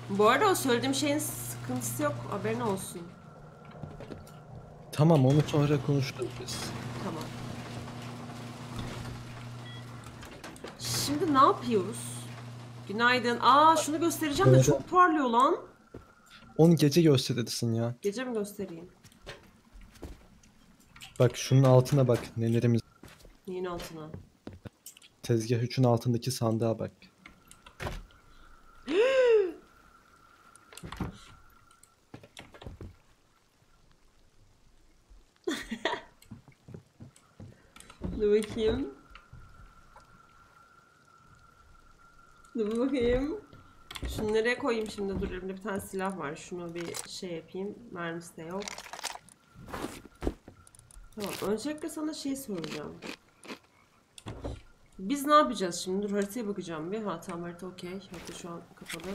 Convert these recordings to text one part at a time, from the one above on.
Bu arada o söylediğim şeyin sıkıntısı yok. Haberin olsun. Tamam, onu sonra konuşuruz biz. Tamam. Şimdi ne yapıyoruz? Günaydın. Aa, şunu göstereceğim de Böyle çok parlıyor lan. onu gece gösterirsin ya. Gece mi göstereyim? Bak şunun altına bak, nelerimiz. Neyin altına? Tezgah 3'ün altındaki sandığa bak. Dur bakayım. Dur bakayım. Şunu nereye koyayım şimdi? Dur, elimde bir tane silah var. Şunu bir şey yapayım. Mermisi de yok. Tamam. Öncelikle sana şey soracağım. Biz ne yapacağız şimdi? Dur, haritaya bakacağım bir. Ha tamam, harita okey. Harita şu an kapalı.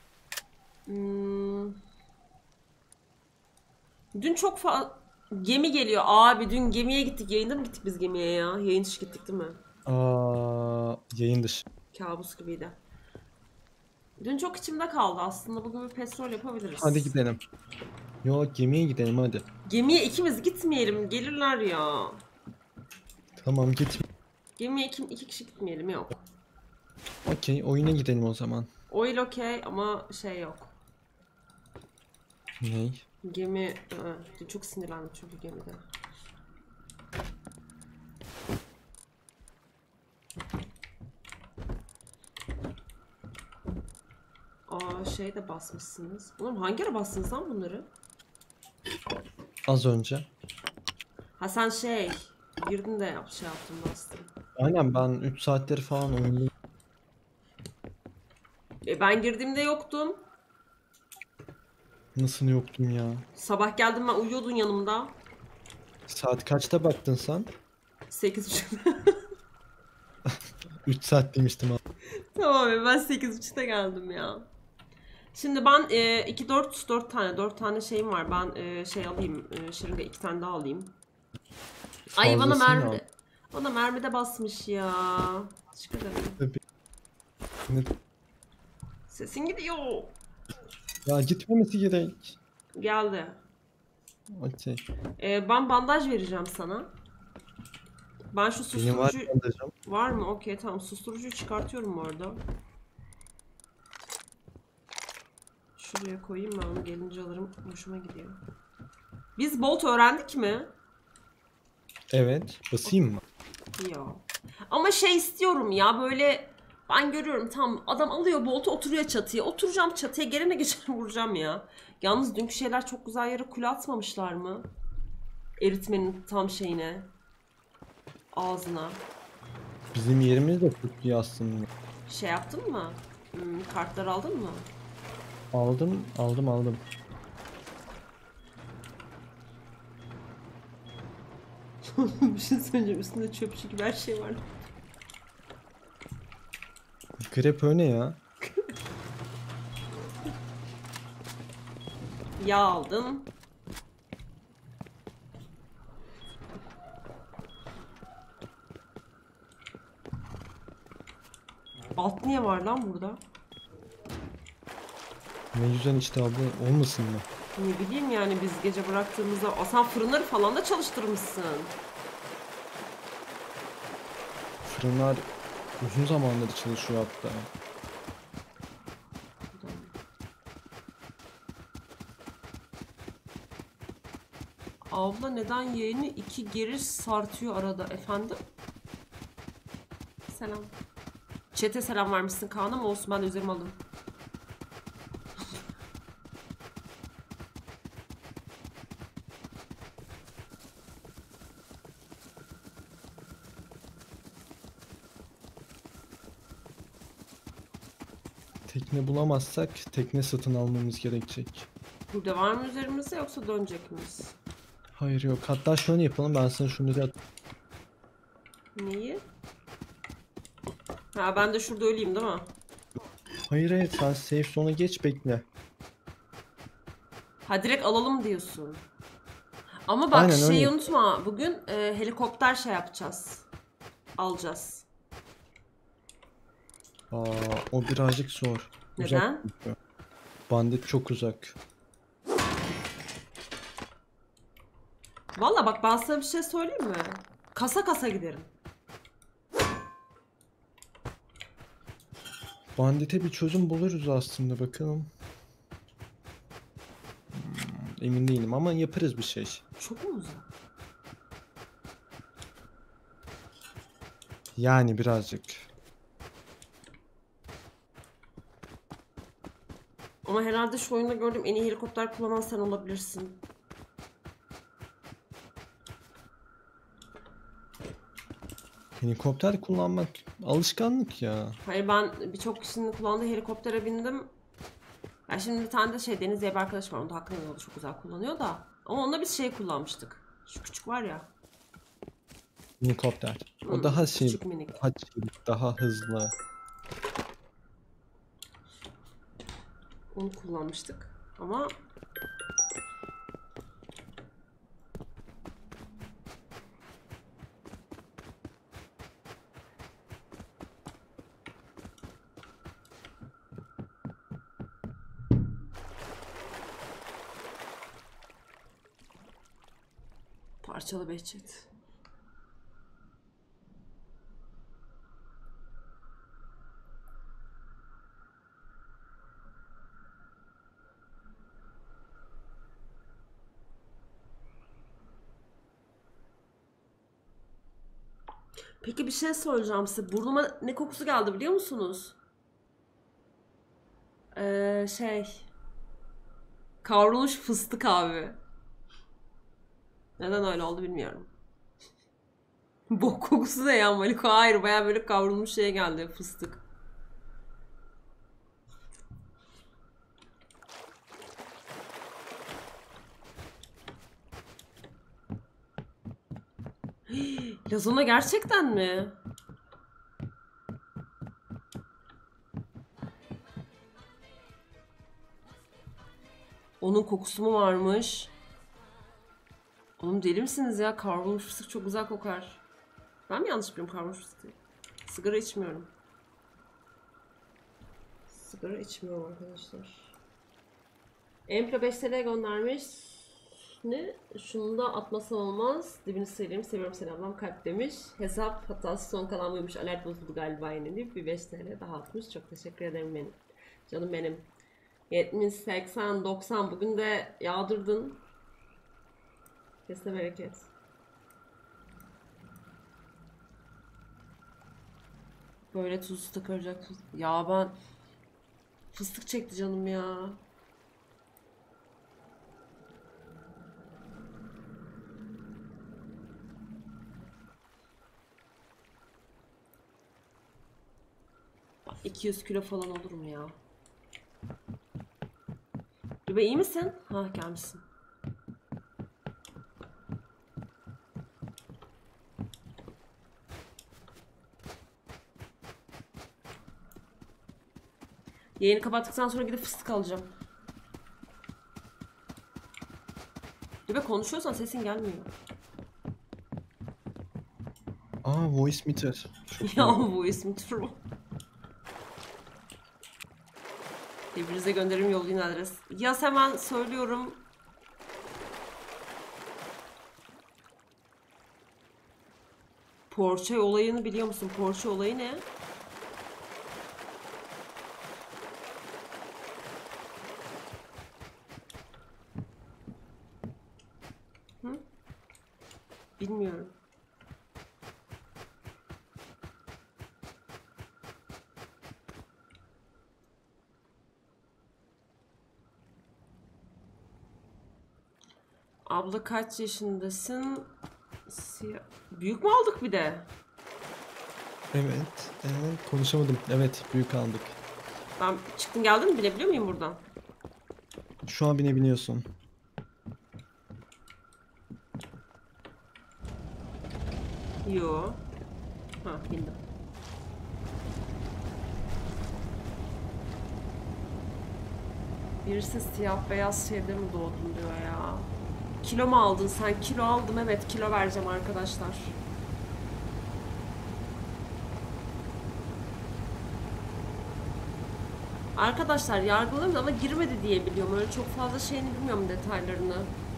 Dün çok fazla gemi geliyor. Abi dün gemiye gittik. Yayında mı gittik biz gemiye ya? Yayın dışı gittik değil mi? Yayın dışı. Kabus gibiydi. Dün çok içimde kaldı aslında. Bugün bir petrol Hadi yapabiliriz. gidelim. Yo, gemiye gidelim hadi. Gemiye ikimiz gitmeyelim. Gelirler ya. Tamam git. Gemiye iki kişi gitmeyelim, yok. Okey, oyuna gidelim o zaman. Oil okey ama şey yok. Ney? Gemi... Dün çok sinirlendim çünkü gemide. Aa, şey de basmışsınız. Oğlum hangi ara bastınız lan bunları? Az önce. Ha sen şey... Girdin de şey yaptın, bastın. Aynen, ben 3 saatleri falan oyundayım. Ben girdiğimde yoktun. Nasıl yoktum ya? Sabah geldim, ben uyuyordun yanımda. Saat kaçta baktın sen? 8.30. 3 saat demiştim abi. Tamam ya, ben 8.30'da geldim ya. Şimdi ben 4 tane şeyim var. Ben şey alayım. Şırınga 2 tane daha alayım. Ay bana Fazlasını mermi al. de. Bana mermi de basmış ya. Teşekkür ederim. Tabii. Ne- Sesin gidiyor. Ya gitmemesi gerek. Geldi. Okey. Ben bandaj vereceğim sana. Ben şu Benim var susturucu... bandajım. Var mı? Okey tamam. Susturucuyu çıkartıyorum bu arada. Şuraya koyayım, ben onu gelince alırım. Hoşuma gidiyor. Biz Bolt öğrendik mi? Evet. Basayım mı? Ya. Ama şey istiyorum ya, böyle ben görüyorum, tam adam alıyor Bolt'u, oturuyor çatıya. Oturacağım çatıya, gelene geçene vuracağım ya. Yalnız dünkü şeyler çok güzel yere kule atmamışlar mı? Eritmenin tam şeyine. Ağzına. Bizim yerimiz de çok iyi aslında. Şey yaptın mı? Kartlar aldın mı? Aldım. Bir şey söyleyeceğim, üstünde çöpçü gibi her şey var. Grep ne ya? Yağ aldım. Alt niye var lan burada? Ne güzel işte abla, olmasın mı? Ne bileyim yani, biz gece bıraktığımızda... Aa, sen fırınları falan da çalıştırmışsın. Fırınlar uzun zamandır çalışıyor hatta. Abla neden yayını iki geri sartıyor arada efendim? Selam. Çete selam vermişsin Kaan'a mı, olsun, ben de üzerime aldım. Tekne bulamazsak tekne satın almamız gerekecek. Burada var mı üzerimizde, yoksa dönecek miyiz? Hayır yok. Hatta şöyle yapalım, ben sana şunları Neyi? Ha, ben de şurada öleyim değil mi? Hayır, sen safe zone'a geç, bekle. Ha, direkt alalım diyorsun. Ama bak Aynen öyle. şeyi unutma. Bugün helikopter şey yapacağız. Alacağız. Aa, o birazcık zor. Uzak Neden? çünkü. Bandit çok uzak. Valla bak ben sana bir şey söyleyeyim mi? Kasa kasa giderim. Bandit'e bir çözüm buluruz aslında, bakalım. Emin değilim ama yaparız bir şey. Çok mu uzak? Yani birazcık. Ama herhalde şu oyunda gördüğüm en iyi helikopter kullanan sen olabilirsin. Helikopter kullanmak alışkanlık ya. Hayır ben birçok kişinin kullandığı helikoptere bindim. Ya şimdi bir tane de Deniz diye bir arkadaş var. Onu da hakkında o da çok güzel kullanıyor da. Ama onunla biz şey kullanmıştık. Şu küçük var ya. Helikopter. O daha Küçük minik. daha hızlı. Onu kullanmıştık. Ama parçalı Behçet. Peki bir şey soracağım size. Burnuma ne kokusu geldi biliyor musunuz? Kavrulmuş fıstık abi. Neden öyle oldu bilmiyorum. Bok kokusu da ya Maliko. Hayır baya böyle kavrulmuş şeye geldi fıstık. Lazona gerçekten mi? Onun kokusu mu varmış? Oğlum deli misiniz ya? Kavrulmuş fıstık çok güzel kokar. Ben mi yanlış biliyorum kavrulmuş fıstığı? Sigara içmiyorum. Sigara içmiyorum arkadaşlar. Emple 5 TL göndermiş. Ne? Şunu da atmasam olmaz. Dibini sıyırayım. Seviyorum seni ablam kalp demiş. Hesap hatası son kalan buymuş. Alert bozuldu galiba yine deyip bir 5 TL daha atmış. Çok teşekkür ederim benim. Canım benim. 70, 80, 90 bugün de yağdırdın. Kesme bereket. Böyle tuzlu takılacak tuz. Ya ben fıstık çekti canım ya. Bak, 200 kilo falan olur mu ya? Rübe iyi misin? Ha gelmişsin. Yayını kapattıktan sonra gidip fıstık alacağım. Rübe konuşuyorsan sesin gelmiyor. Aa, voice meter. Çok Ya iyi. bu ismi True. Birbirinize gönderim yollayın adres. Yaz hemen söylüyorum. Porsche olayını biliyor musun? Porsche olayı ne? Hı? Bilmiyorum. Abla kaç yaşındasın? Büyük mü aldık bir de? Evet. Konuşamadım. Evet, büyük aldık. Ben çıktın geldin mi bilebiliyor muyum buradan? Şu an binebiliyorsun. Yo. Ha bindim. Birisi siyah beyaz şeyde mi doğdun diyor ya. Kilo mu aldın sen? Kilo aldım evet kilo vereceğim arkadaşlar. Arkadaşlar yargılamış ama girmedi diye biliyorum. Öyle çok fazla şeyini bilmiyorum, detaylarını.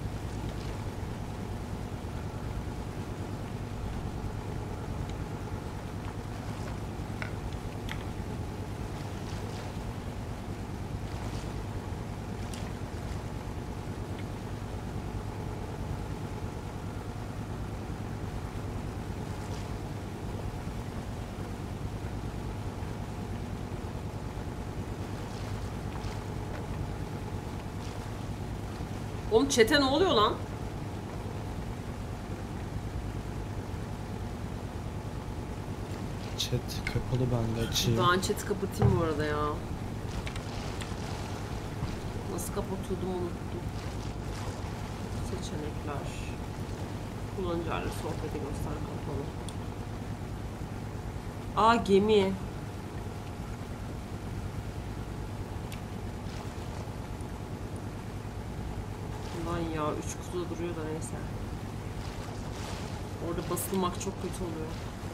Oğlum çete ne oluyor lan? Chat kapalı, ben de açayım. Ben chat'i kapatayım bu arada ya. Nasıl kapatıyordum unuttum. Seçenekler. Kullanıcılarla sohbeti göster kapalı. Aa, gemi. Lan ya 3 kutuda duruyor da neyse. Orada basılmak çok kötü oluyor.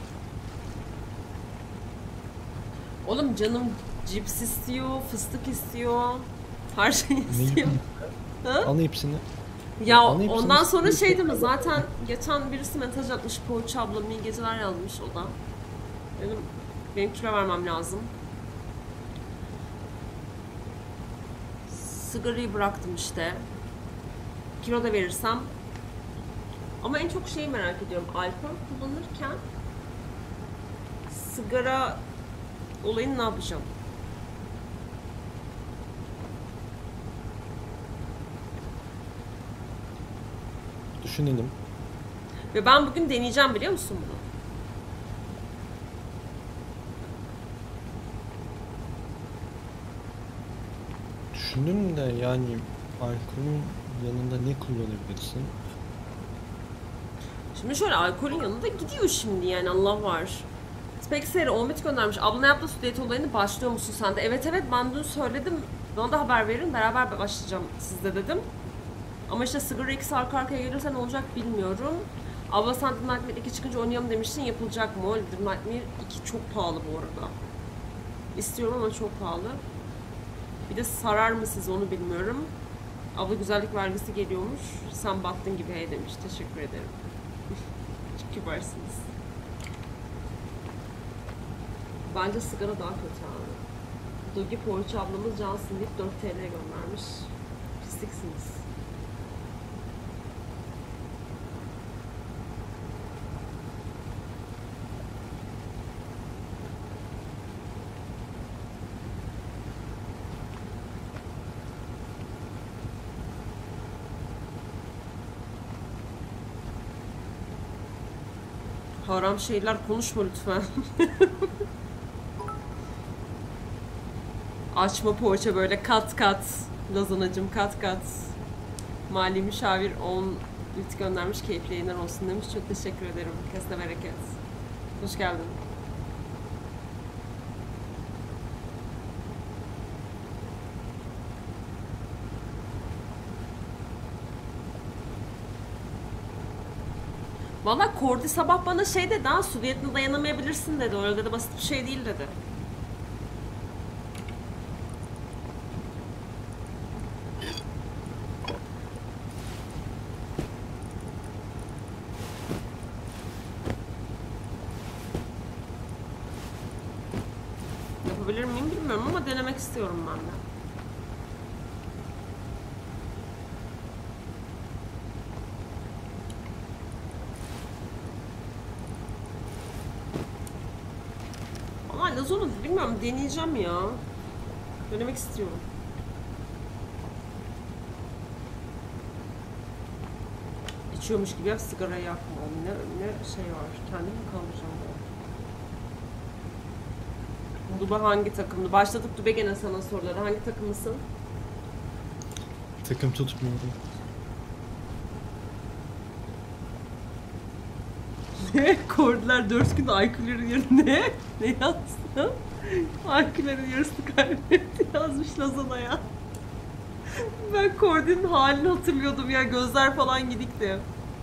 Oğlum canım cips istiyor, fıstık istiyor. Her şey istiyor. Ha? Al hepsini. Ya Al hepsini. ondan sonra şey değil mi? Zaten geçen birisi mesaj atmış. Poğaça ablam iyi geceler yazmış o da. Dedim benim kilo vermem lazım. Sigarayı bıraktım işte. Kilo da verirsem. Ama en çok şeyi merak ediyorum. Alkol kullanırken sigara olayını ne yapacağım? Düşünelim. Ve ben bugün deneyeceğim, biliyor musun bunu? Düşündüm de yani alkolün yanında ne kullanabilirsin? Şimdi şöyle, alkolün yanında gidiyor şimdi yani, Allah var. Spexer'e Omid göndermiş. Abla yaptı su diyeti olayını, başlıyor musun sen de? Evet ben dün söyledim. Bana da haber verin, beraber başlayacağım sizde dedim. Ama işte sigara ikisi arka arkaya gelirse ne olacak bilmiyorum. Abla sen Little Nightmare 2 çıkınca oynayalım demiştin, yapılacak mı? Little Nightmare 2 çok pahalı bu arada. İstiyorum ama çok pahalı. Bir de sarar mı siz onu bilmiyorum. Abla güzellik vergisi geliyormuş. Sen baktın gibi hey demiş. Teşekkür ederim. Çok kibarsınız. Bence sigara daha kötü abi. Dogi Poğaça ablamız cansın deyip 4 TL göndermiş. Pisliksiniz. Haram şeyler konuşma lütfen. Açma poğaça böyle kat kat. Lazanacım kat kat. Mali müşavir 10 lit göndermiş, keyifli yayınlar olsun demiş. Çok teşekkür ederim. Kesne bereket. Hoş geldin. Valla Kordi sabah bana şey dedi, ha su diyetine dayanamayabilirsin dedi. Öyle dedi, basit bir şey değil dedi. Yapabilir miyim bilmiyorum ama denemek istiyorum ben de. Valla Lazonu bilmiyorum, deneyeceğim ya. Denemek istiyorum. İçiyormuş gibi yap, sigarayı yakma. Ne şey var, kendimi mi kaldıracağım ben? Duba hangi takımdı? Başladık Dube gene sana soruları. Hangi takımlısın? Takım tutmuyorum. Ne? Kordiler 4 gün IQ'lerin yerine ne yazdı? IQ'lerin yarısını kaybetti yazmış Lazana ya. Ben Kordi'nin halini hatırlıyordum ya, gözler falan gidikti.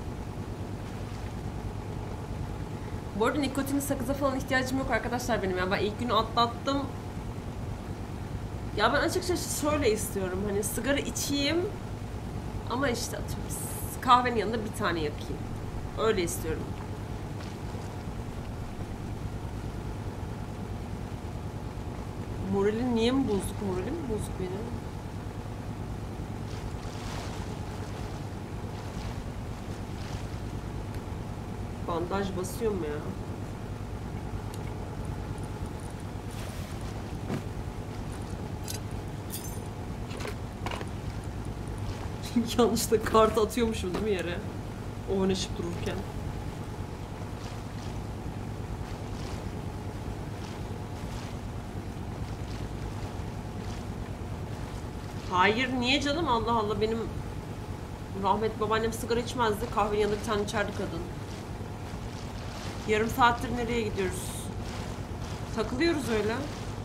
Bu arada nikotin sakıza falan ihtiyacım yok arkadaşlar benim ya. Ben ilk günü atlattım. Ya ben açıkçası şöyle istiyorum. Hani sigara içeyim ama işte atıyorum kahvenin yanında bir tane yakayım. Öyle istiyorum. Moralim niye mi bozuk? Moralim mi bozuk benim? Bandaj basıyorum ya. Yanlışlıkla kart atıyormuşum değil mi yere? Oynaşıp dururken. Hayır niye canım? Allah Allah, benim rahmetli babaannem sigara içmezdi. Kahvenin yanında bir tane içerdi kadın. Yarım saattir nereye gidiyoruz? Takılıyoruz öyle.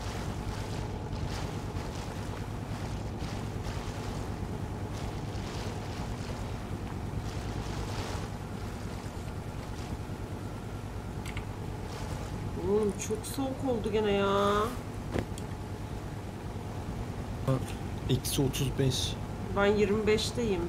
Oğlum çok soğuk oldu gene ya. Eksi 35. Ben 25'teyim.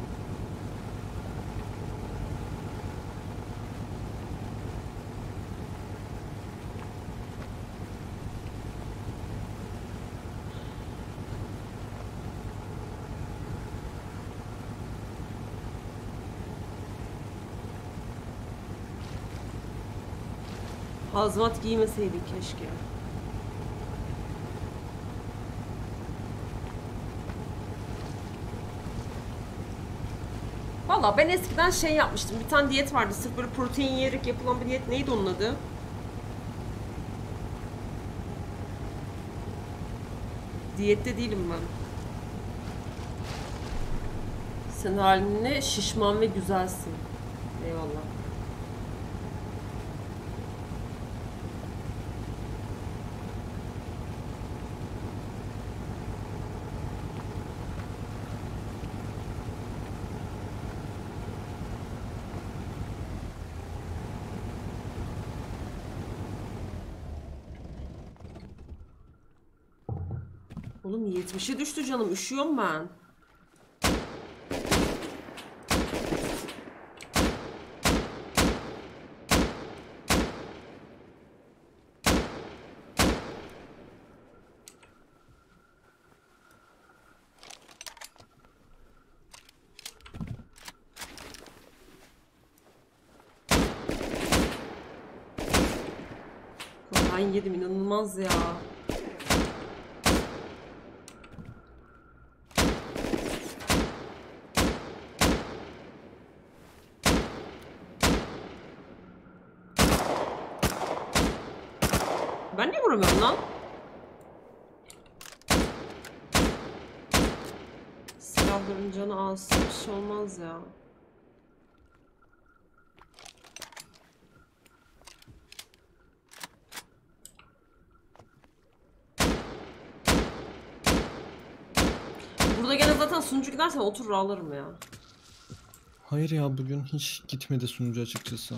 Hazmat giymeseydik keşke. Valla ben eskiden şey yapmıştım. Bir tane diyet vardı. Sırf böyle protein yiyerek yapılan bir diyet. Neydi onun adı? Diyette değilim ben. Sen haline şişman ve güzelsin. Eyvallah. Oğlum 70'e düştü canım. Üşüyorum ben. Ben yedim, inanılmaz ya. Ben niye vuramıyorum lan? Silahların canı az. Bir şey olmaz ya. Burada gene zaten sunucu gidersen oturur alırım ya. Hayır ya, bugün hiç gitmedi sunucu açıkçası.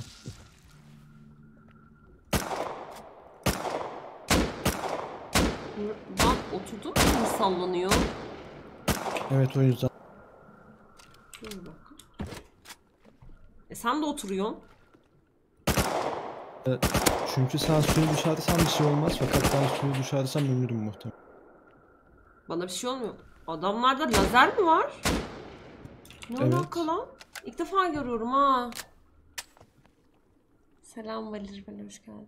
Bak oturdum mu sallanıyor? Evet, o yüzden. Dur bir dakika. Sen de oturuyorsun. Çünkü sen suyu düşersen bir şey olmaz, fakat ben suyu düşersem ölürüm muhtemelen. Bana bir şey olmuyor. Adamlarda lazer mi var? Ne Evet. alaka lan? İlk defa görüyorum ha. Selam Valir, ben hoş geldin.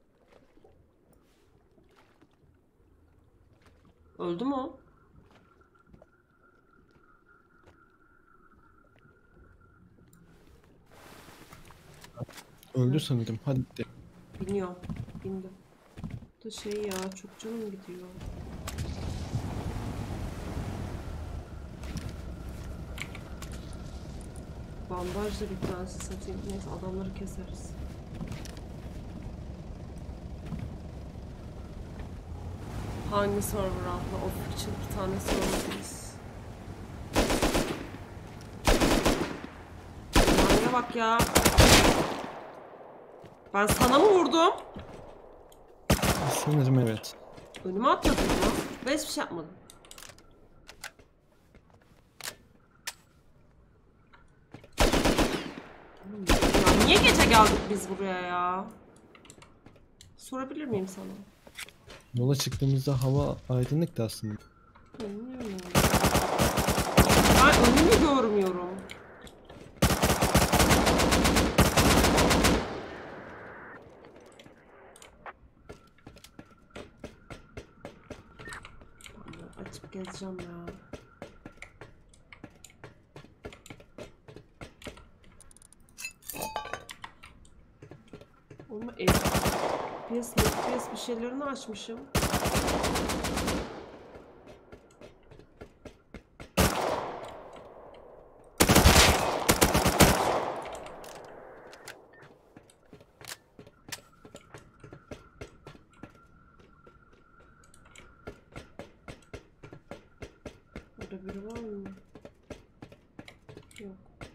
Öldü mü o? Öldü sanırım. Hadi gidelim. Biniyorum. Bindim. Bu da şey ya, çok canım gidiyor. Bandaj da bir tanesi satayım. Neyse adamları keseriz. Hangi server abla? Official bir tane server'dayız. Manyağa bak ya. Ben sana mı vurdum? Sanırım evet. Önüme atladın mı? Ben hiçbir şey yapmadım. Niye gece geldik biz buraya ya? Sorabilir miyim sana? Yola çıktığımızda hava aydınlıktı aslında. Bilmiyorum. Ben önümü görmüyorum. Açıp gezeceğim ya. Ama FPS bir şeylerini açmışım. Orada biri var mı? Yok.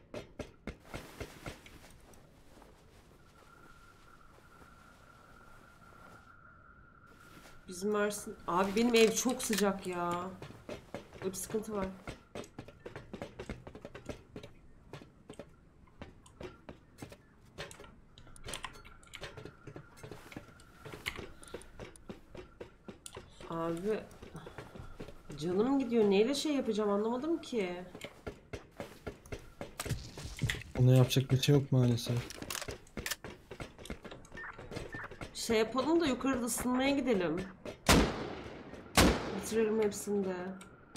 Bizim Mersin... Abi benim ev çok sıcak ya. Böyle bir sıkıntı var. Abi... Canım gidiyor. Neyle şey yapacağım anlamadım ki. Ona yapacak bir şey yok maalesef. Şey yapalım da yukarıda ısınmaya gidelim. Bitirelim hepsini de.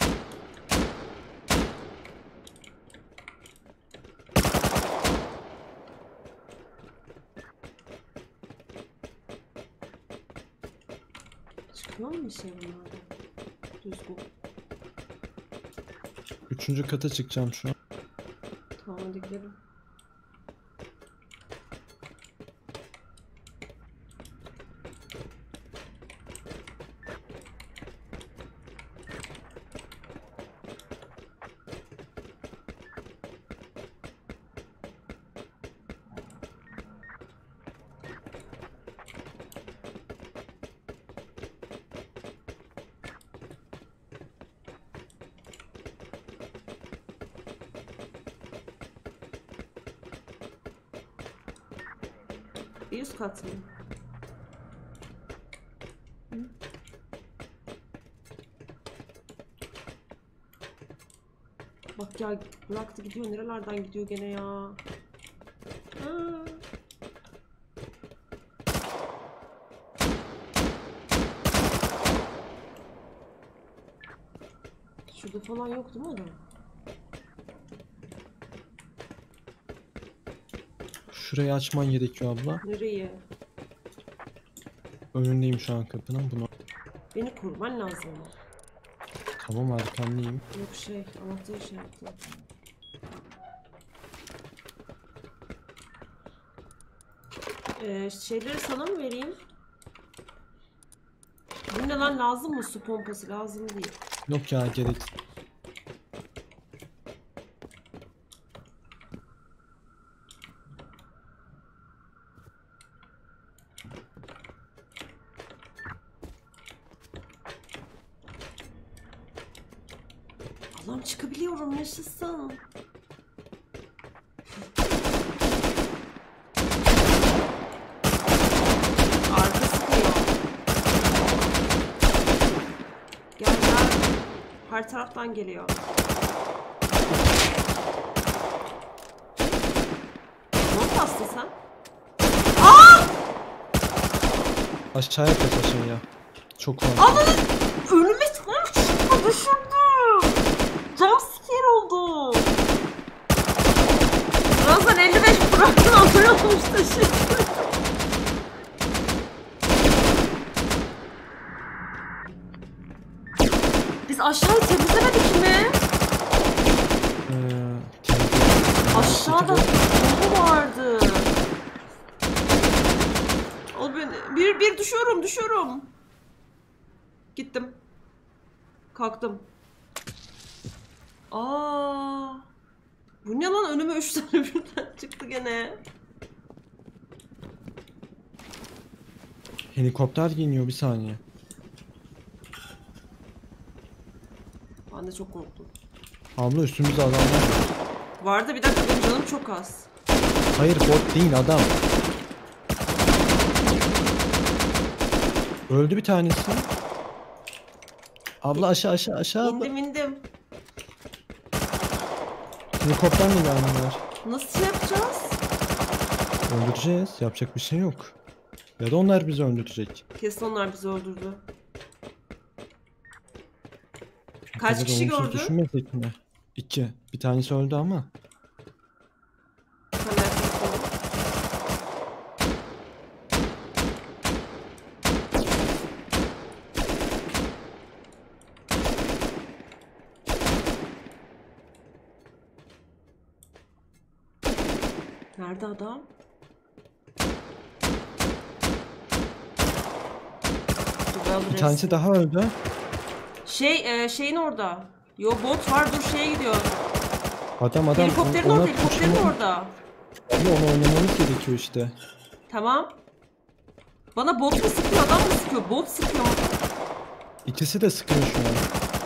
Çıkıyor mu bir şey bunlardan? Düzgün. 3. kata çıkacağım şu an. Tamam hadi gidelim. Bir üst kat mı? Hı? Bak ya bıraktı gidiyor. Nerelerden gidiyor gene ya? Ha. Şurada falan yok değil mi o da? Şurayı açman gerekiyor abla. Nereye? Önündeyim şu an kapının. Bunu. Beni koruman lazım. Tamam arkandayım. Yok şey, anahtarı şey yaptı. Şeyleri sana mı vereyim? Bu ne lan, lazım mı? Su pompası lazım değil. Yok ya gerek. Allah'ım çıkabiliyorum, yaşasın. Arka sıkıyor. Gel gel. Her taraftan geliyor. Ne bastın sen? Aşağıya kaç aşağıya. Çok fazla. Ananı! Önüme çıkma düşürdüm. Jumpscare oldu. Birazdan 55 bıraktın, abone olmuştu şimdi. Biz aşağıyı temizlemedik mi? Aşağıda ne vardı? Al beni. Bir düşüyorum. Gittim. Kalktım. Aa! Bu ne lan, önüme 3 tane birden çıktı gene. Helikopter geliyor, bir saniye. Ben de çok korktum. Abla üstümüzde adamlar var. Vardı, bir dakika, benim canım çok az. Hayır bot değil adam. Öldü bir tanesi. Abla aşağı abla. İndim. Helikopterle geldiler. Nasıl yapacağız? Öldüreceğiz. Yapacak bir şey yok. Ya da onlar bizi öldürecek. Kesin onlar bizi öldürdü. Kaç Tabii de kişi olumsuz gördü? düşünmesek mi? 2. Bir tanesi öldü ama. Hala yapalım. Nerede adam? Bir tanesi daha öldü. Şeyin orada. Yo bot var dur şeye gidiyor. Adam Helikopterin orada, helikopterin orada. Ama onu oynamamız gerekiyor işte. Tamam. Bana bot mu sıkıyor, adam mı sıkıyor? Bot sıkıyor mu? İkisi de sıkıyor şu an.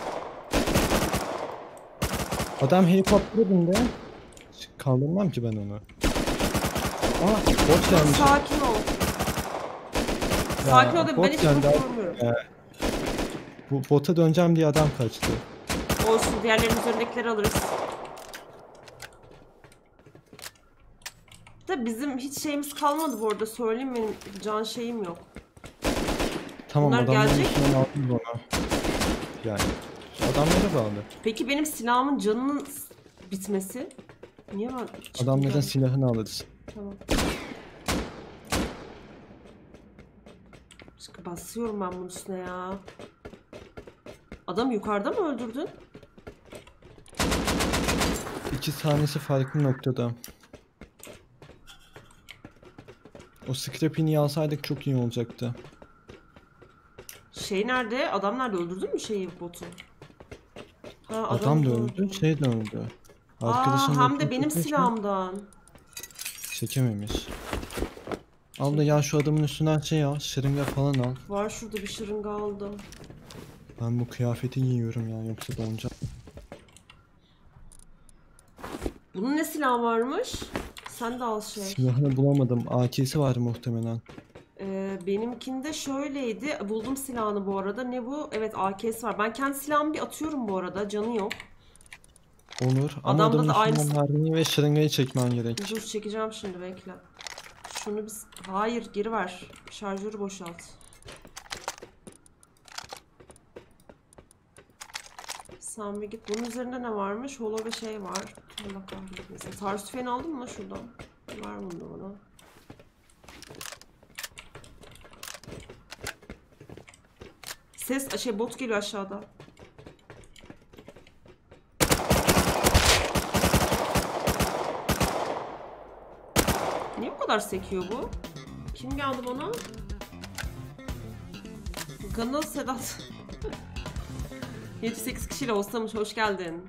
Adam helikoptere bindi. Kaldırmam ki ben onu. Aa bot gelmiş. Sakin ol. Ya, Sakin ol da ben bot hiç geldi. bot görmüyorum. Bu bota döneceğim diye adam kaçtı. Olsun diğerlerinin üzerindekileri alırız. Da bizim hiç şeyimiz kalmadı bu arada söyleyeyim benim can şeyim yok. Tamam Bunlar adamların gelecek üstünden aldım onu. Yani adamlara bağlı. Peki benim silahımın canının bitmesi? Niye ben Adamların çıkmayacağım? silahını alırız. Tamam. Basıyorum ben bunun üstüne ya. Adamı yukarıda mı öldürdün? İki tanesi farklı noktada. O scrap'ini alsaydık çok iyi olacaktı. Şey nerede? Adam nerede? Öldürdün mü şeyi botu? Ha, Adam da öldü. öldü, şey de öldü. Aa, hem de öldü, benim çekmiş mi? silahımdan. Çekememiş. Al da ya şu adamın üstünden şey al, şırınga falan al. Var şurada bir şırınga aldım. Ben bu kıyafeti giyiyorum ya yoksa donacağım. Bunun ne silahı varmış? Sen de al şey. Silahını bulamadım. AK'si var muhtemelen. Benimkinde şöyleydi. Buldum silahını bu arada. Ne bu? Evet AK'si var. Ben kendi silahımı bir atıyorum bu arada. Canı yok. Olur ama Adamda adamın da aynısı. üstünden mermiyi ve şırıngayı çekmen gerek. Dur çekeceğim şimdi bekle. Şunu biz... Hayır geri ver. Şarjörü boşalt. Sen bir git. Bunun üzerinde ne varmış? Holo ve şey var. Allah kahretmesin. Taarruz tüfeğini aldın mı şuradan? Ver bunu da bana. Ses şey bot geliyor aşağıda. Niye bu kadar sekiyor bu? Kim geldi bana? Kanal Sedat. 7-8 kişiyle olsamış hoş geldin.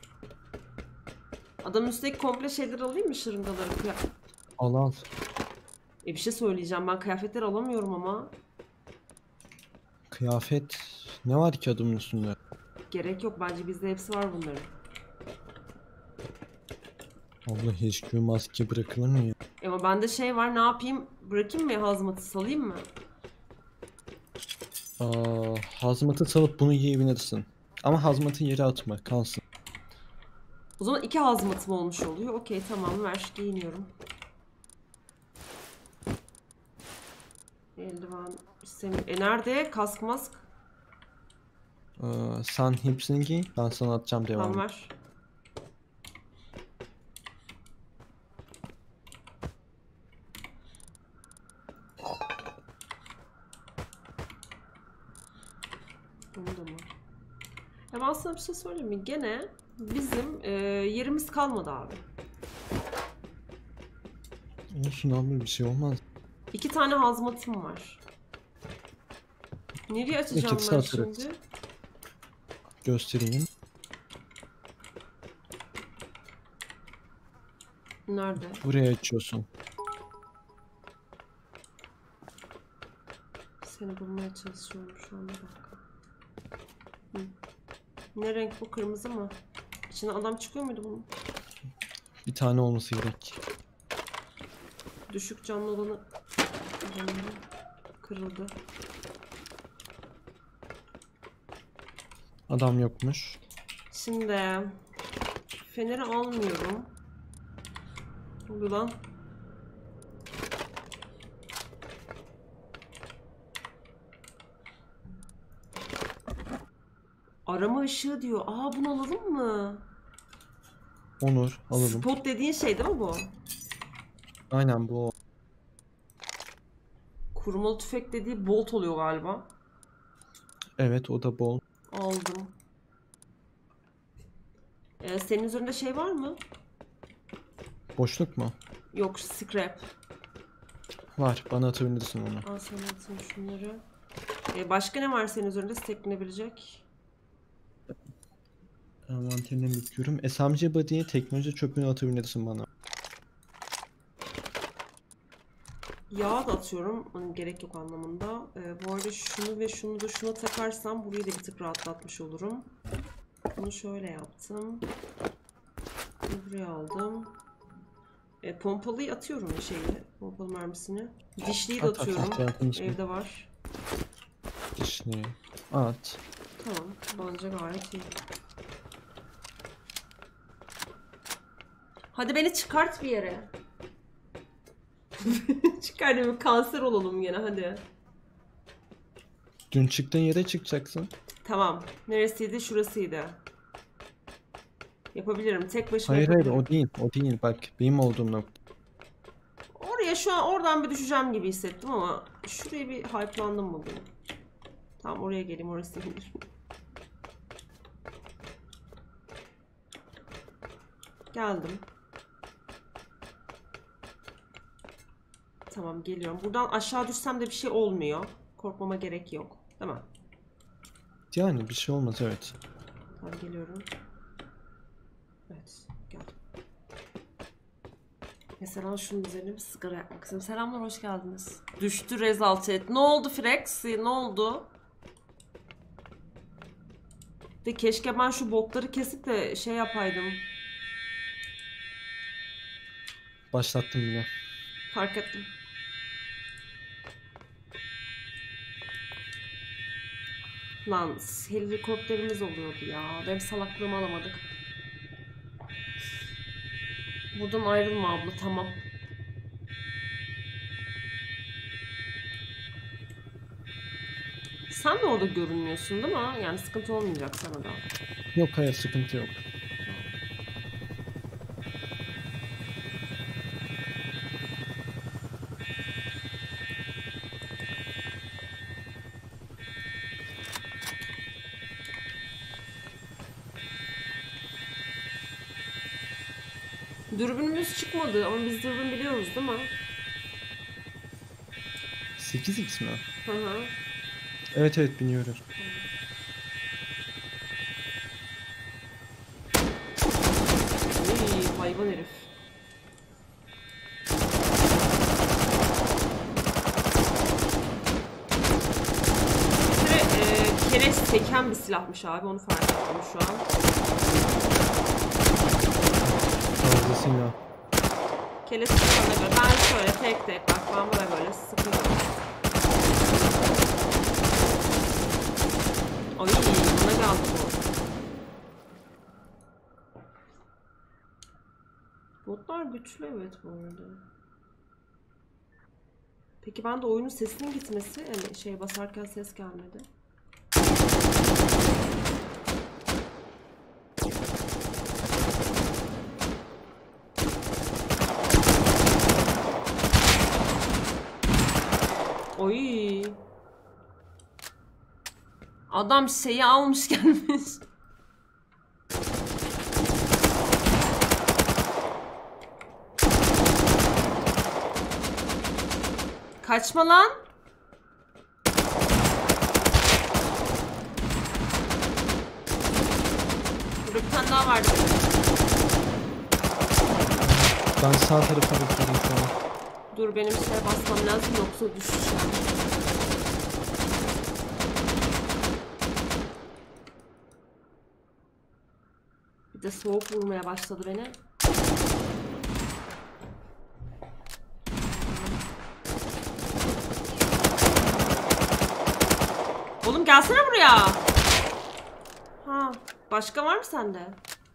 Adamın üstteki komple şeyler alayım mı şırıngaları? Al. Bir şey söyleyeceğim ben kıyafetler alamıyorum ama. Kıyafet ne var ki adamın üstünde? Gerek yok bence bizde hepsi var bunların. Allah HQ maske bırakılır mı ya? Ama bende şey var ne yapayım? Bırakayım mı hazmatı salayım mı? Hazmatı salıp bunu giyebilirsin. Ama hazmatı yere atma kalsın. O zaman 2 hazmatım olmuş oluyor. Okey tamam ver giyiniyorum. Eldiven. Nerede? Kask mask. Sen hepsini giy. Ben sana atacağım Tamam devamlı. ver. Bunu da mı? Ya ben sana bir şey söyleyeyim mi? Gene bizim yerimiz kalmadı abi. Olsun abi bir şey olmaz. 2 tane hazmatım var. Nereye açacağım İkisi ben atarız. şimdi? Göstereyim. Nerede? Buraya açıyorsun. Seni bulmaya çalışıyorum şu anda bak. Hı. Ne renk bu? Kırmızı mı? İçine adam çıkıyor muydu bunun? Bir tane olması gerek. Düşük canlı olanı kırıldı. Adam yokmuş. Şimdi feneri almıyorum. Ne oluyor lan? Arama ışığı diyor. Aa, bunu alalım mı? Onur alalım. Spot dediğin şey değil mi bu? Aynen bu. Kurmalı tüfek dediği bolt oluyor galiba. Evet o da bol. Aldım. Senin üzerinde şey var mı? Boşluk mu? Yok, scrap. Var. Bana atabilirsin onu. Al sana atayım şunları. Başka ne var senin üzerinde steklenebilecek? Envanterine bakıyorum. SMG body'ye teknoloji çöpünü atabilirsin bana. Yağ da atıyorum. Onun gerek yok anlamında. Bu arada şunu ve şunu da şuna takarsam burayı da bir tık rahatlatmış olurum. Bunu şöyle yaptım. Bunu buraya aldım. Pompalıyı atıyorum ya şeyi. Pompalı mermisini. Dişliyi de At, at, atıyorum. at, yakın içine. Evde var. Dişini at. Tamam. Bence gayet iyi. Hadi beni çıkart bir yere. Çıkar değil mi? Kanser olalım gene hadi. Dün çıktığın yere çıkacaksın. Tamam. Neresiydi? Şurasıydı. Yapabilirim. Tek başıma Hayır hayır yapabilirim. o değil. O değil. Bak benim olduğum nokta. Oraya şu an oradan bir düşeceğim gibi hissettim ama şuraya bir hype'landım bugün. Tamam, oraya geleyim, orası gelir. Geldim. Tamam, geliyorum. Buradan aşağı düşsem de bir şey olmuyor. Korkmama gerek yok. Değil mi? Yani bir şey olmaz evet. Tamam, geliyorum. Evet, geldim. Mesela şunun üzerine bir sigara yakmak istiyorum. Selamlar, hoş geldiniz. Düştü rezalt et. Ne oldu Frex? Ne oldu? De keşke ben şu botları kesip de şey yapaydım. Başlattım bile. Fark ettim. Lan helikopterimiz oluyordu ya. Benim salaklığımı alamadık. Buradan ayrılma abla, tamam. Sen de orada görünmüyorsun değil mi? Yani sıkıntı olmayacak sana da. Yok hayır sıkıntı yok. Dürbünümüz çıkmadı ama biz dürbün biliyoruz değil mi? 8x mi? Hı hı. Evet evet biniyoruz. Uy, hayvan herif. Keleş seken bir silahmış abi, onu fark ettim şu an. Fazlasıyla. Keleş sekene göre ben şöyle tek tek bak, ben buraya böyle sıkıyorum. Ay, bana geldi bu. Botlar güçlü evet bu arada. Peki ben de oyunun sesinin gitmesi, yani şey basarken ses gelmedi. Oy. Adam şeyi almış gelmiş. Kaçma lan. Burada bir tane daha vardı. Ben sağ tarafa bakıyorum şu an. Dur, benim şeye basmam lazım yoksa düşeceğim. Bir de soğuk vurmaya başladı beni. Oğlum gelsene buraya. Ha, başka var mı sende?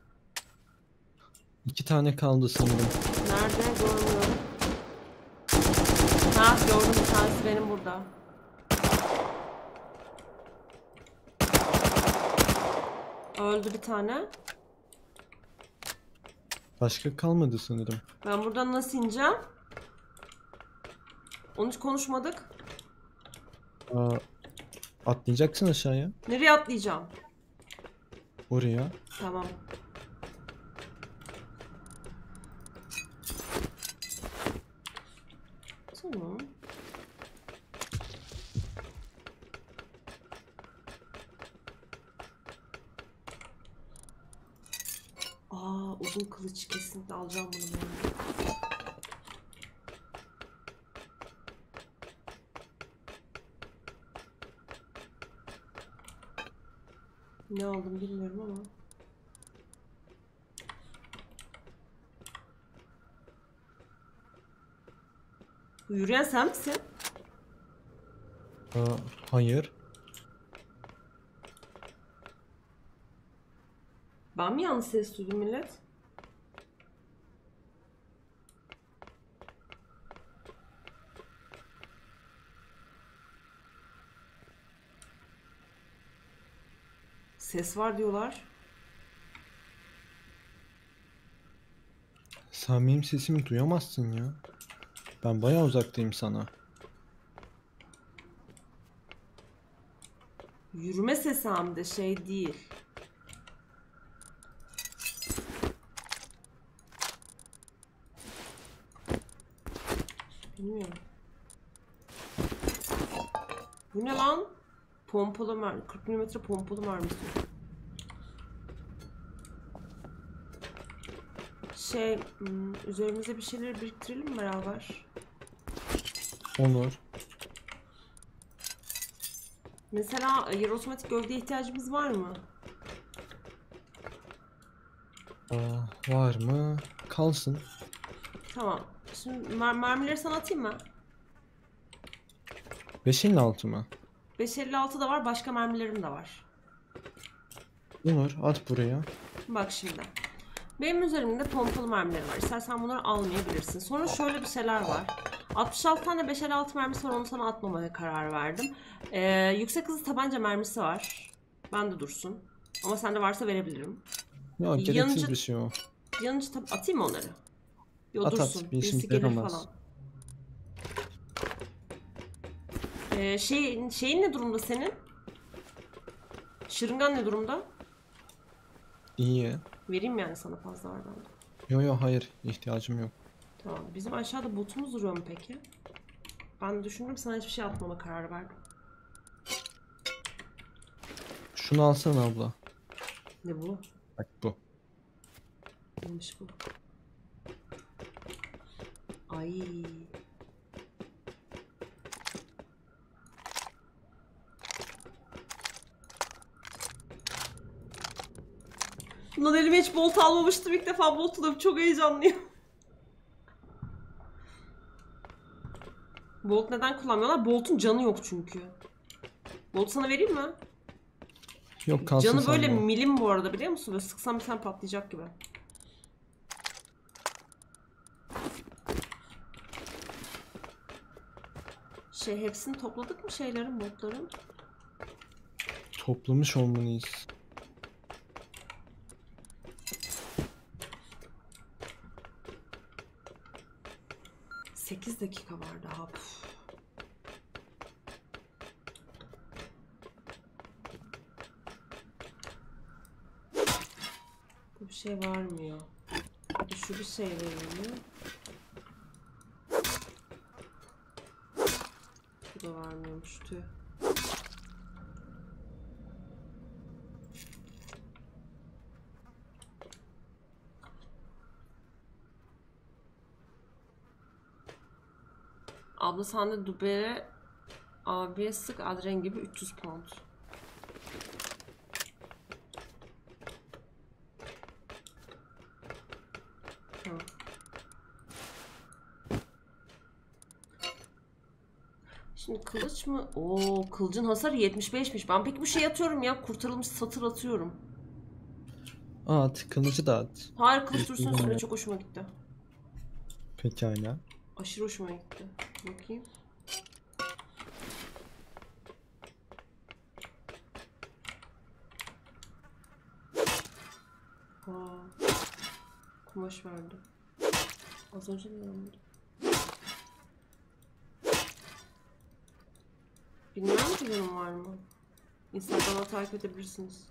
2 tane kaldı sanırım. Nerede? Görmüyorum. Ha, gördüm, bir tanesi benim burada. Öldü bir tane. Başka kalmadı sanırım. Ben buradan nasıl ineceğim? Onu hiç konuşmadık. Aa, atlayacaksın aşağıya. Nereye atlayacağım? Oraya. Tamam. Tamam. Aa, uzun kılıç, kesinlikle alacağım bunu ben. Ne aldım bilmiyorum ama. Bu yürüyen sen misin? Aa, hayır. Ben mi yanlış ses duydum millet? Ses var diyorlar. Sen benim sesimi duyamazsın ya. Ben bayağı uzaktayım sana. Yürüme sesi hem de şey değil. Bilmiyorum. Bu ne lan? Pompalı mermi. 40 milimetre pompalı mermisi. Üzerimize bir şeyleri biriktirelim mi beraber? Olur. Mesela yarı otomatik gövdeye ihtiyacımız var mı? Aa, var mı? Kalsın. Tamam. Şimdi mermileri sana atayım mı? 556 mı? 556 da var. Başka mermilerim de var. Olur. At buraya. Bak şimdi. Benim üzerimde pompalı mermileri var. İstersen bunları almayabilirsin. Sonra şöyle bir şeyler var. 66 tane 556 mermisi var. Onu sana atmamaya karar verdim. Yüksek hızlı tabanca mermisi var. Bende dursun. Ama sende varsa verebilirim. Ya gereksiz bir şey o. Yanıcı atayım mı onları? Yo, At dursun. at. Bir Birisi işimize gelir yaramaz. falan. Şeyin ne durumda senin? Şırıngan ne durumda? İyi. Vereyim yani sana fazla var bende. Yo yo hayır. İhtiyacım yok. Tamam. Bizim aşağıda botumuz duruyor mu peki? Ben düşündüm, sana hiçbir şey atmama kararı verdim. Şunu alsana abla. Ne bu? Bak bu. Neymiş bu? Ay. Lan elime hiç bolt almamıştım. İlk defa bolt alıp çok heyecanlıyım. Bolt neden kullanmıyorlar? Bolt'un canı yok çünkü. Bolt sana vereyim mi? Yok kalsın Canı böyle sende o. milim bu arada, biliyor musun? Böyle sıksam bir tane patlayacak gibi. Hepsini topladık mı şeylerin, boltların? Toplamış olmalıyız. Sekiz dakika var daha. Püf. Bu bir şey varmıyor. Şu bir şey veriyor. Bu da varmıyormuş, tüh. Abla sen de Dubere abiye sık adren gibi 300 pound. Tamam. Şimdi kılıç mı? Oo, kılıcın hasarı 75'miş. Ben peki bu şey atıyorum ya. Kurtarılmış satır atıyorum. At. Kılıcı da at. Hayır, kılıç Yeşil dursun üstüne, dönüyor. çok hoşuma gitti. Pekala. Aşırı hoşuma gitti. Bakayım. Aa, kumaş verdi. Az önce mi verdi? Bilmiyorum ki benim var mı? Instagram'a takip edebilirsiniz.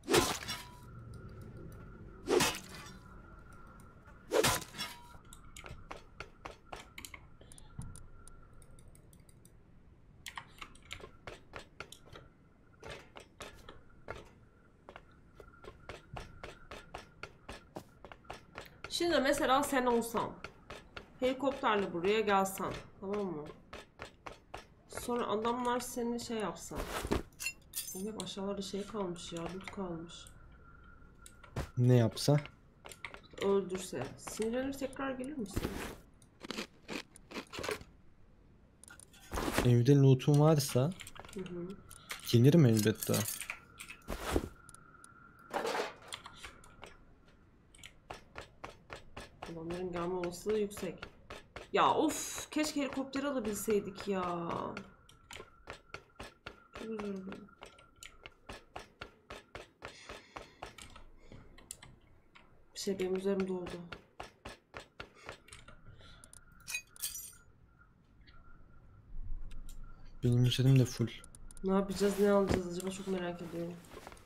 Şimdi mesela sen olsan, helikopterle buraya gelsen, tamam mı? Sonra adamlar seni şey yapsa. Oğlum aşağılarda şey kalmış ya, loot kalmış. Ne yapsa? Öldürse, sinirlenir tekrar gelir misin? Evde loot'um varsa Hı hı. gelirim elbette. Adamların gelme olasılığı yüksek. Ya of, keşke helikopteri alabilseydik ya. Çok üzüldüm. Bir şey benim üzerimde oldu. Benim üzerim de full. Ne yapacağız, ne alacağız acaba, çok merak ediyorum.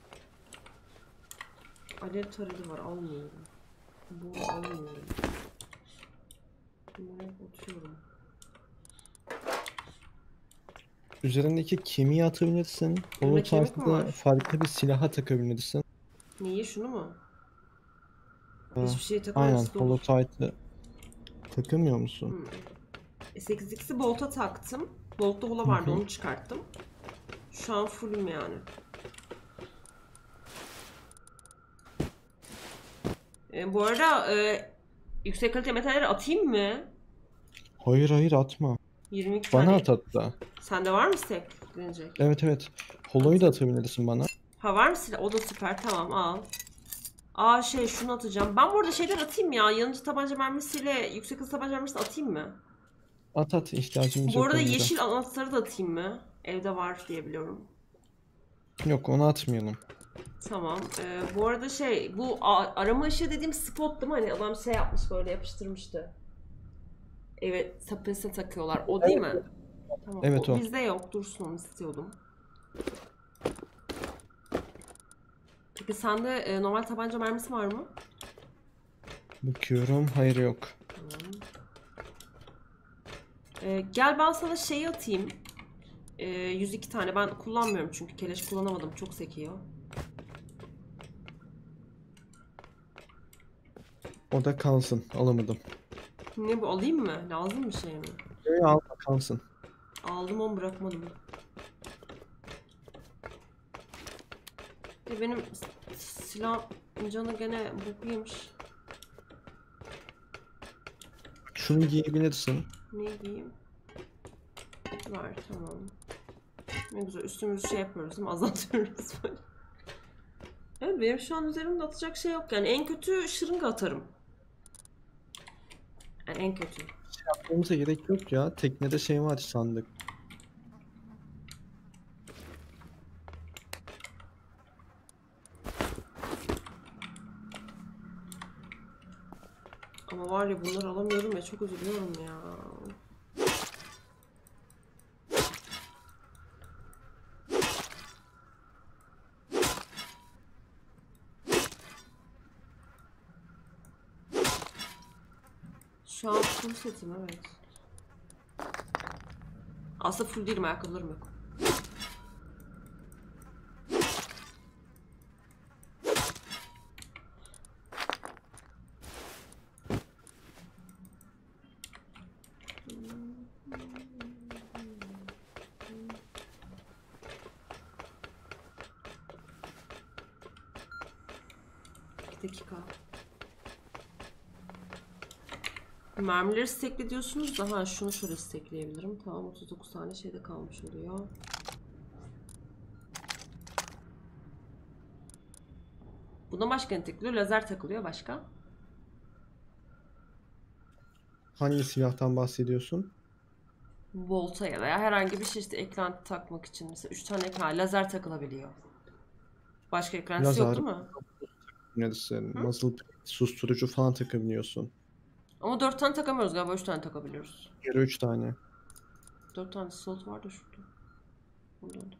Alev taradı var, almıyorum. Bu almıyorum. Bunları atıyorum. Üzerindeki kemiği atabilirsin. Bunda Onun kemik mi tarzında var? farklı bir silaha takabilirsin. Neyi, şunu mu? Ha, Hiçbir şey aynen takamıyoruz, dur. Holotype'ı takamıyor musun? 8x'i Bolt'a taktım. Bolt'ta hula Hı vardı, hı. onu çıkarttım. Şu an fullüm yani. Bu arada yüksek kalite metalleri atayım mı? Hayır hayır atma. 22 Bana tane. at hatta. Sende var mı stack deneyecek? Evet evet. Holo'yu da atabilirsin bana. Ha, var mı silah? O da süper, tamam al. Aa şey, şunu atacağım. Ben bu arada şeyden atayım ya. Yanıcı tabanca mermisiyle yüksek hız tabanca mermisini atayım mı? At at, ihtiyacımız Bu yok arada onlara. yeşil anahtarı da atayım mı? Evde var diye biliyorum. Yok onu atmayalım. Tamam. Bu arada şey, bu arama ışığı dediğim spot değil mi? Hani adam şey yapmış, böyle yapıştırmıştı. Evet, tepesine takıyorlar. O değil mi? Tamam. Evet O o. bizde yok. Dursun, onu istiyordum. Peki sende normal tabanca mermisi var mı? Bakıyorum. Hayır yok. Tamam. Gel ben sana şeyi atayım. 102 tane. Ben kullanmıyorum çünkü keleş kullanamadım. Çok sekiyor. O da kalsın. Alamadım. Ne bu, alayım mı? Lazım bir şey mi? Alma kalsın. Aldım, onu bırakmadım. Benim silah canı gene boku yemiş. Şunu giyebilirsin. Ne diyeyim? Var, tamam. Ne güzel, üstümüzü şey yapıyoruz değil mi? Azaltıyoruz böyle. Evet, benim şu an üzerimde atacak şey yok yani. En kötü şırınga atarım. Yani en kötü. Yapmamıza gerek yok ya. Teknede şey var sandık. Ama var ya, bunları alamıyorum ya, çok üzülüyorum ya. Şu an full setim, evet. Aslında full değilim, ayakkabılarım yok. Bir dakika. Mermileri stekle diyorsunuz da şunu şöyle stekleyebilirim. Tamam 39 tane şeyde kalmış oluyor. Buna başka ne takılıyor? Lazer takılıyor başka. Hangi silahtan bahsediyorsun? Volta'ya veya herhangi bir şey işte eklenti takmak için mesela 3 tane ekran lazer takılabiliyor. Başka eklentisi yok Lazer, değil mi? neresi, Hı? muzzle, susturucu falan takabiliyorsun. Ama 4 tane takamıyoruz galiba 3 tane takabiliyoruz. Yarı 3 tane. 4 tane slot var da şurada. Buradan.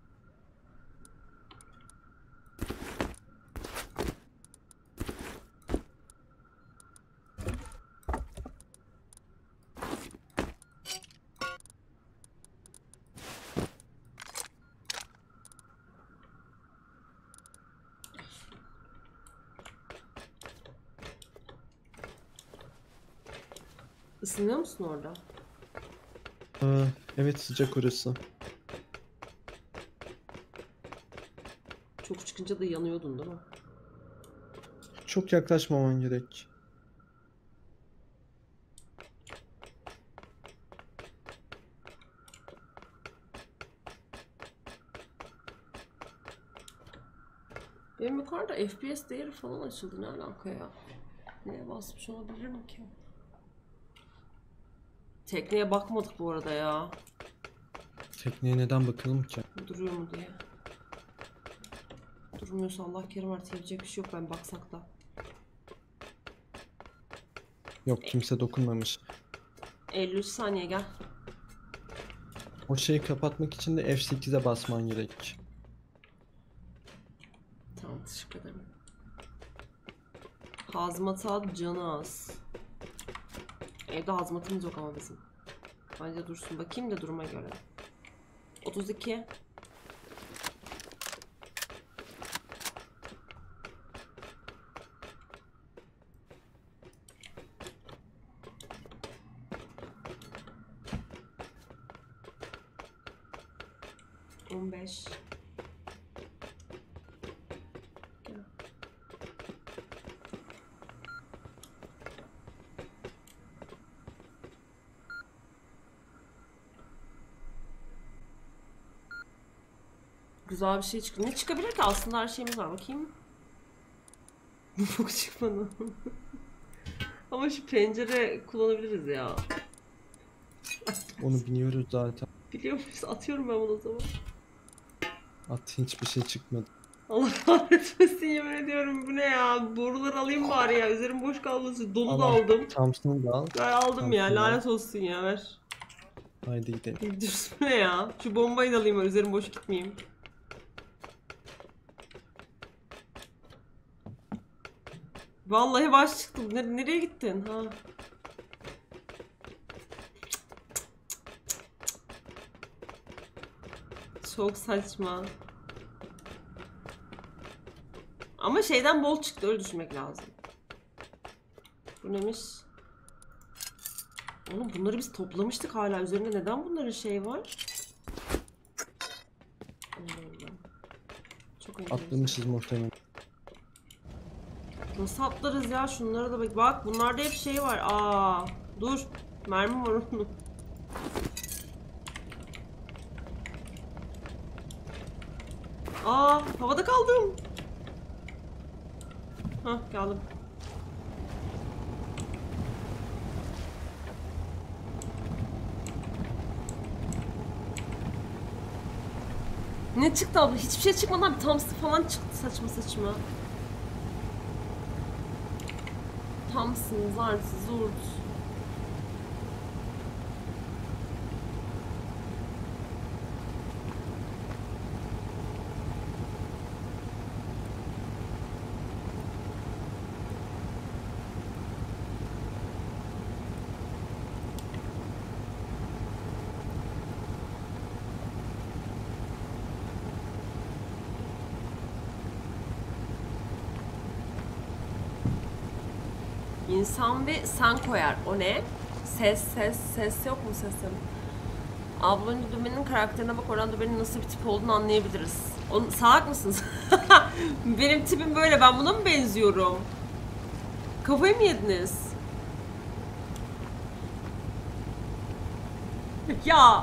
Isınıyor musun orada? Evet, sıcak orası. Çok çıkınca da yanıyordun değil mi? Çok yaklaşmaman gerek. Benim yukarıda FPS değeri falan açıldı. Ne alaka ya? Neye basmış olabilirim ki? Tekneye bakmadık bu arada ya. Tekneye neden bakalım ki? Duruyor mu diye. Durmuyorsa Allah kerim artık yapacak bir şey yok ben baksak da. Yok, kimse dokunmamış. 53 saniye gel. O şeyi kapatmak için de F8'e basman gerek. Tamam teşekkür ederim. Hazmatat canı az. Evde hazmatımız yok ama bizim. Bence dursun. Bakayım da duruma göre. 32. On beş. Gel. Güzel bir şey çıktı. Ne çıkabilir ki? Aslında her şeyimiz var. Bakayım. Çok çıkmadı. Ama şu pencere kullanabiliriz ya. Onu biliyoruz zaten. Biliyor muyuz? Atıyorum ben bunu o zaman. At, hiçbir şey çıkmadı. Allah kahretmesin yemin ediyorum. Bu ne ya? Boruları alayım bari ya. Üzerim boş kalmasın. Dolu da Al, aldım. Thompson'ı da al. Ver aldım ya. Thompson'ı al. Lanet olsun ya. Ver. Haydi gidelim. Dur bu ne ya? Şu bombayı da alayım ben. Üzerim boş gitmeyeyim. Vallahi baş çıktı. Nereye gittin? Ha. Çok saçma. Ama şeyden bol çıktı. Öyle düşünmek lazım. Bu neymiş? Oğlum bunları biz toplamıştık hala. Üzerinde neden bunların şey var? Allah Allah. Çok enteresan. Atlamışız muhtemelen. Nasıl atlarız ya? Şunlara da bak. Bak bunlarda hep şey var. Aa, dur. Mermi var onun. Aa, havada kaldım. Hah, geldim. Ne çıktı abla? Hiçbir şey çıkmadan bir Thompson falan çıktı saçma saçma. Thompson, zart, zurt. İnsan bir sen koyar. O ne? Ses yok mu sesim? Ablanın Dümen'in karakterine bak oradan Dümen'in nasıl bir tip olduğunu anlayabiliriz. Salak mısınız? Benim tipim böyle. Ben buna mı benziyorum? Kafayı mı yediniz? Ya.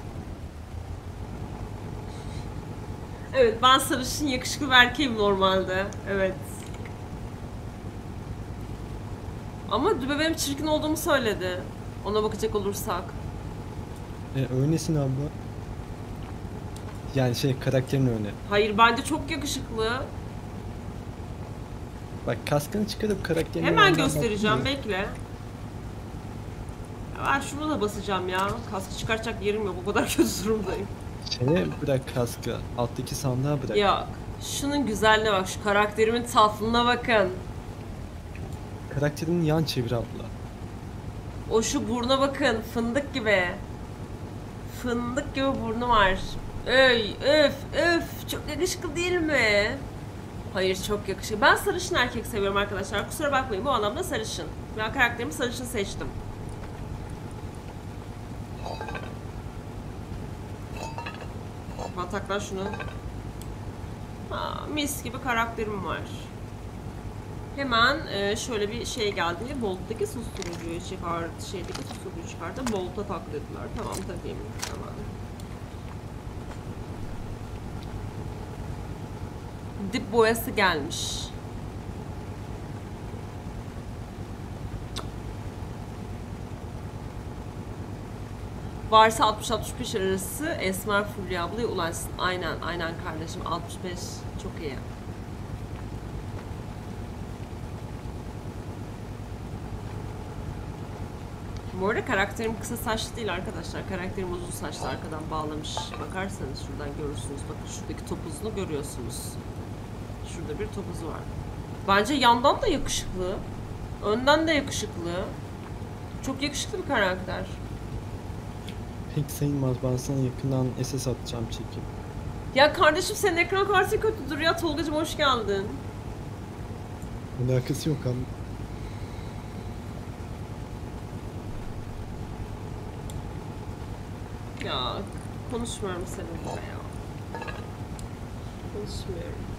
Evet, ben sarışın yakışıklı bir erkeğim normalde. Evet. Ama Dübe benim çirkin olduğumu söyledi. Ona bakacak olursak. Öylesin abla. Yani şey, karakterin öyle. Hayır, bence çok yakışıklı. Bak, kaskını çıkarıp karakterin Hemen göstereceğim, bekle. Ya ben şunu da basacağım ya. Kaskı çıkartacak yerim yok, o kadar kötü durumdayım. Şeye bırak kaskı. Alttaki sandığa bırak. Yok. Şunun güzelliğine bak, şu karakterimin tatlılığına bakın. Karakterinin yan çevir abla. O şu buruna bakın, fındık gibi. Fındık gibi burnu var. Öy, öf, öf. Çok yakışıklı değil mi? Hayır, çok yakışıklı. Ben sarışın erkek seviyorum arkadaşlar. Kusura bakmayın, bu anlamda sarışın. Ben karakterimi sarışın seçtim. Bataklar şunu. Ha, mis gibi karakterim var. Hemen şöyle bir şey geldi. Bolt'taki susturucuyu çıkardı. Şeydeki susturucuyu çıkardı. Bolt'a tak dediler. Tamam, takayım. Tamam. Dip boyası gelmiş. Varsa 60-65 arası Esmer Fulya ablaya ulaşsın. Aynen, aynen kardeşim. 65 çok iyi. Bu arada karakterim kısa saçlı değil arkadaşlar. Karakterim uzun saçlı, arkadan bağlamış. Bakarsanız şuradan görürsünüz. Bakın şuradaki topuzunu görüyorsunuz. Şurada bir topuzu var. Bence yandan da yakışıklı. Önden de yakışıklı. Çok yakışıklı bir karakter. Pek sayılmaz. Ben sana yakından SS atacağım, çekip. Ya kardeşim, senin ekran kartın kötüdür ya. Tolgacığım hoş geldin. Alakası yok abi. Ya konuşmuyorum seninle ya. Konuşmuyorum.